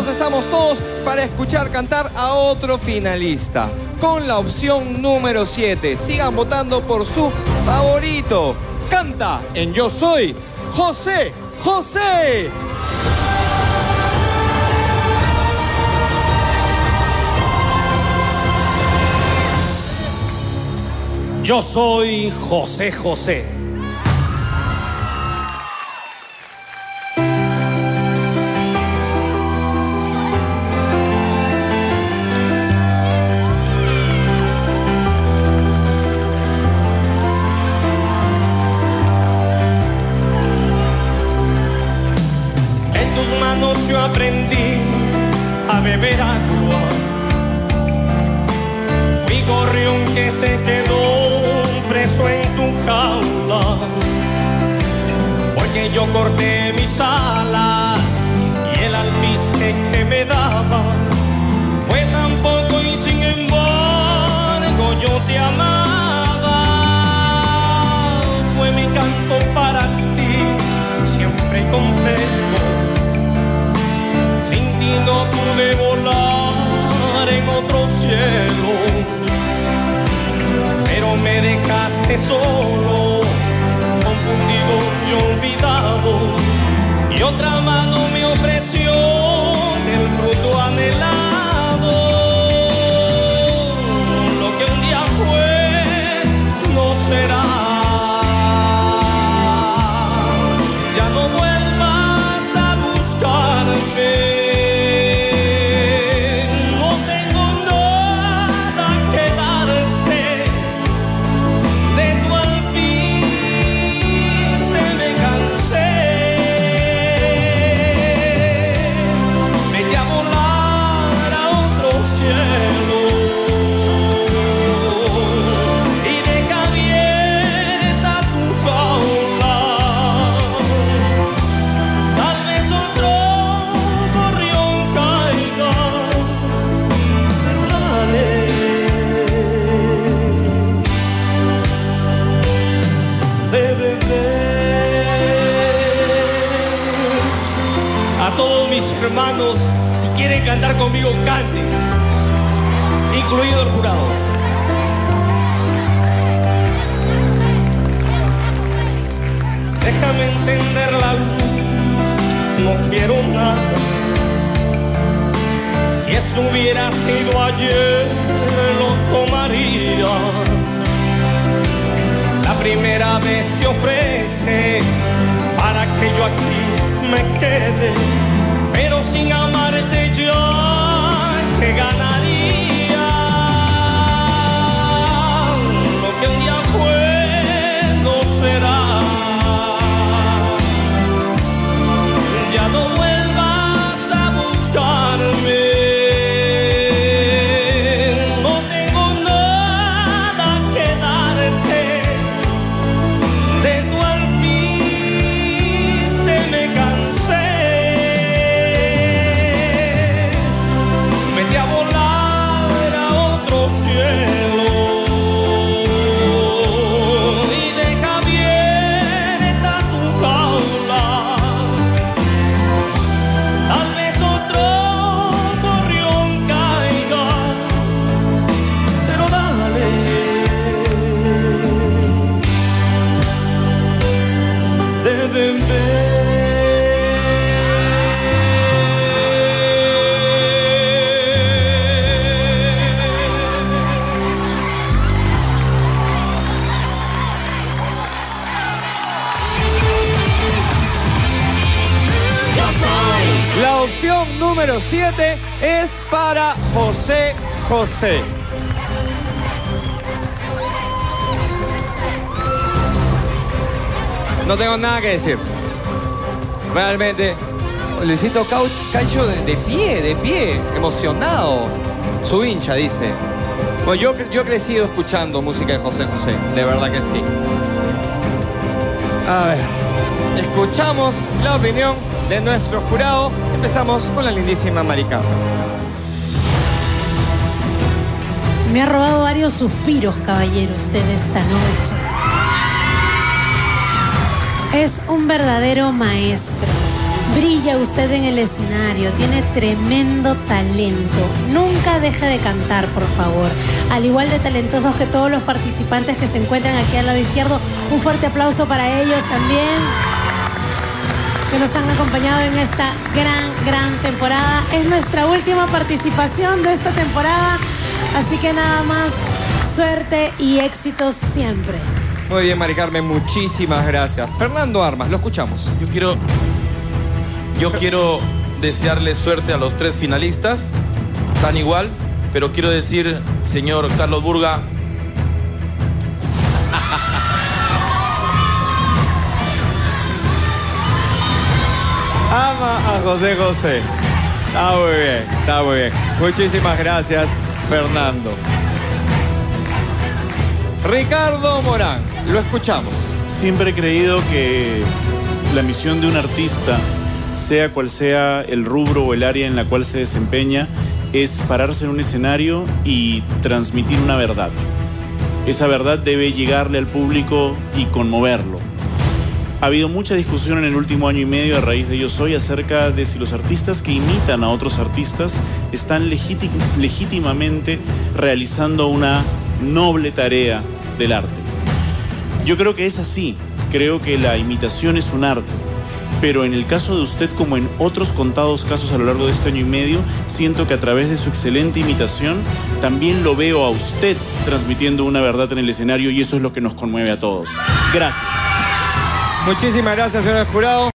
Listos estamos todos para escuchar cantar a otro finalista. Con la opción número 7. Sigan votando por su favorito. Canta en Yo Soy, José José. Yo soy José José. En tus manos yo aprendí a beber agua. Fui gorrión que se quedó preso en tu jaula, porque yo corté mis alas y el alpiste que me dabas fue tan poco y sin embargo yo te amaba. Fue mi canto para ti, siempre completo. Sin ti no pude volar en otro cielo, pero me dejaste solo, confundido y olvidado, y otra mano me ofreció el fruto anhelado. Lo que un día fue no será. Ya no vuelvas a buscarme. Hermanos, si quieren cantar conmigo, canten, incluido el jurado. Déjame encender la luz, no quiero nada. Si eso hubiera sido ayer, lo tomaría. La primera vez que ofrece para que yo aquí me quede, pero sin amarte ya, ¿qué ganaría? Lo que un día fue no será. Ya no vuelvas a buscarme. No tengo nada que darte. De tu alpiste me cansé. A volar a otro cielo y deja abierta tu jaula. Tal vez otro gorrión caiga, pero dale. Deben ver. La opción número 7 es para José José. No tengo nada que decir. Realmente, Luisito Caicho de pie, emocionado. Su hincha, dice. Bueno, yo he crecido escuchando música de José José, de verdad que sí. A ver, escuchamos la opinión de nuestro jurado. Empezamos con la lindísima Maricarmen. Me ha robado varios suspiros, caballero, usted esta noche. Es un verdadero maestro. Brilla usted en el escenario, tiene tremendo talento. Nunca deje de cantar, por favor. Al igual de talentosos que todos los participantes que se encuentran aquí al lado izquierdo, un fuerte aplauso para ellos también, que nos han acompañado en esta gran temporada. Es nuestra última participación de esta temporada, así que nada más, suerte y éxitos siempre. Muy bien, Mari Carmen, muchísimas gracias. Fernando Armas, lo escuchamos. Yo quiero desearle suerte a los 3 finalistas, tan igual, pero quiero decir, señor Carlos Burga, ama a José José. Está muy bien, está muy bien. Muchísimas gracias, Fernando. Ricardo Morán, lo escuchamos. Siempre he creído que la misión de un artista, sea cual sea el rubro o el área en la cual se desempeña, es pararse en un escenario y transmitir una verdad. Esa verdad debe llegarle al público y conmoverlo. Ha habido mucha discusión en el último año y medio a raíz de Yo Soy acerca de si los artistas que imitan a otros artistas están legítimamente realizando una noble tarea del arte. Yo creo que es así. Creo que la imitación es un arte. Pero en el caso de usted, como en otros contados casos a lo largo de este año y medio, siento que a través de su excelente imitación también lo veo a usted transmitiendo una verdad en el escenario, y eso es lo que nos conmueve a todos. Gracias. Muchísimas gracias, señor jurado.